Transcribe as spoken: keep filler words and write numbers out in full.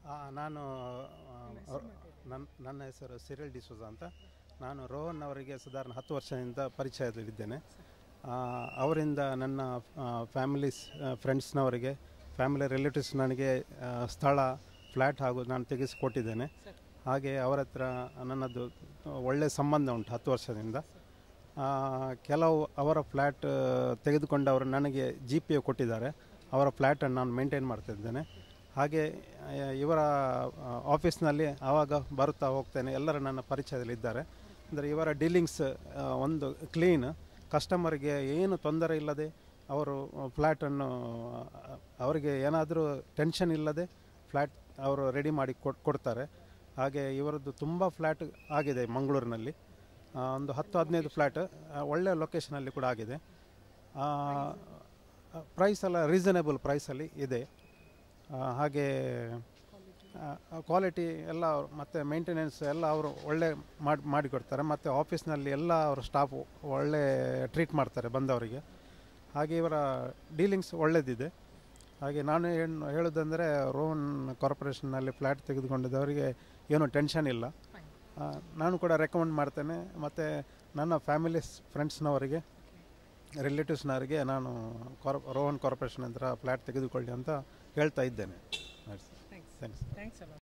ಆ, ನಾನು ಆ, ನನ್ನ ನನ್ನ ಹೆಸರು ಸಿರಿಲ್ ಡಿಸೋಜ ಅಂತ. ನಾನು ರೋಹನ್ ಅವರಿಗೆ ಸಾಧಾರಣ ಹತ್ತು ವರ್ಷದಿಂದ ಪರಿಚಯದಲ್ಲಿದ್ದೇನೆ. ಆ, ಅವರಿಂದ ನನ್ನ ಫ್ಯಾಮಿಲೀಸ್ ಫ್ರೆಂಡ್ಸ್ನವರಿಗೆ ಫ್ಯಾಮಿಲಿ ರಿಲೇಟಿವ್ಸ್ ನನಗೆ ಆ, ಸ್ಥಳ ಫ್ಲ್ಯಾಟ್ ಹಾಗೂ ನಾನು ತೆಗೆಸಿಕೊಟ್ಟಿದ್ದೇನೆ. ಹಾಗೆ ಅವರ ಹತ್ರ ನನ್ನದು ಒಳ್ಳೆಯ ಸಂಬಂಧ ಉಂಟು ಹತ್ತು ವರ್ಷದಿಂದ. ಆ, ಕೆಲವು ಅವರ ಫ್ಲ್ಯಾಟ್ ತೆಗೆದುಕೊಂಡವರು ನನಗೆ ಜಿ ಪಿ ಎ ಕೊಟ್ಟಿದ್ದಾರೆ. ಅವರ ಫ್ಲ್ಯಾಟನ್ನು ನಾನು ಮೇಂಟೈನ್ ಮಾಡ್ತಿದ್ದೇನೆ. ಹಾಗೆ ಆ, ಇವರ ಆಫೀಸ್ನಲ್ಲಿ ಆವಾಗ ಬರುತ್ತಾ ಹೋಗ್ತೇನೆ. ಎಲ್ಲರೂ ನನ್ನ ಪರಿಚಯದಲ್ಲಿದ್ದಾರೆ. ಅಂದರೆ ಇವರ ಡೀಲಿಂಗ್ಸ್ ಒಂದು ಕ್ಲೀನ್, ಕಸ್ಟಮರ್ಗೆ ಏನು ತೊಂದರೆ ಇಲ್ಲದೆ ಅವರು ಫ್ಲ್ಯಾಟನ್ನು ಅವರಿಗೆ ಏನಾದರೂ ಟೆನ್ಷನ್ ಇಲ್ಲದೆ ಫ್ಲ್ಯಾಟ್ ಅವರು ರೆಡಿ ಮಾಡಿ ಕೊಡ್ ಕೊಡ್ತಾರೆ. ಹಾಗೆ ಇವರದ್ದು ತುಂಬ ಫ್ಲ್ಯಾಟ್ ಆಗಿದೆ ಮಂಗಳೂರಿನಲ್ಲಿ. ಆ, ಒಂದು ಹತ್ತು ಹದಿನೈದು ಫ್ಲ್ಯಾಟ್ ಒಳ್ಳೆಯ ಲೊಕೇಶನಲ್ಲಿ ಕೂಡ ಆಗಿದೆ. ಪ್ರೈಸ್ ಎಲ್ಲ ರೀಸನೇಬಲ್ ಪ್ರೈಸಲ್ಲಿ ಇದೆ. ಆ, ಹಾಗೆ ಕ್ವಾಲಿಟಿ ಎಲ್ಲ ಮತ್ತು ಮೇಂಟೆನೆನ್ಸ್ ಎಲ್ಲ ಅವರು ಒಳ್ಳೆ ಮಾಡಿ ಮಾಡಿಕೊಡ್ತಾರೆ. ಮತ್ತು ಆಫೀಸ್ನಲ್ಲಿ ಎಲ್ಲ ಅವರ ಸ್ಟಾಫು ಒಳ್ಳೆ ಟ್ರೀಟ್ ಮಾಡ್ತಾರೆ ಬಂದವರಿಗೆ. ಹಾಗೆ ಇವರ ಡೀಲಿಂಗ್ಸ್ ಒಳ್ಳೆಯದಿದೆ. ಹಾಗೆ ನಾನು ಏನು ಹೇಳೋದಂದರೆ, ರೋಹನ್ ಕಾರ್ಪೊರೇಷನ್ನಲ್ಲಿ ಫ್ಲ್ಯಾಟ್ ತೆಗೆದುಕೊಂಡಿದ್ದವರಿಗೆ ಏನೂ ಟೆನ್ಷನ್ ಇಲ್ಲ. ಆ, ನಾನು ಕೂಡ ರೆಕಮೆಂಡ್ ಮಾಡ್ತೇನೆ. ಮತ್ತು ನನ್ನ ಫ್ಯಾಮಿಲೀಸ್ ಫ್ರೆಂಡ್ಸ್ನವರಿಗೆ ರಿಲೇಟಿವ್ಸ್ನವರಿಗೆ ನಾನು ಕಾರ್ ರೋಹನ್ ಕಾರ್ಪೊರೇಷನ್ ಹತ್ರ ಫ್ಲ್ಯಾಟ್ ತೆಗೆದುಕೊಳ್ಳಿ ಅಂತ ಹೇಳ್ತಾ ಇದ್ದೇನೆ. Thanks thanks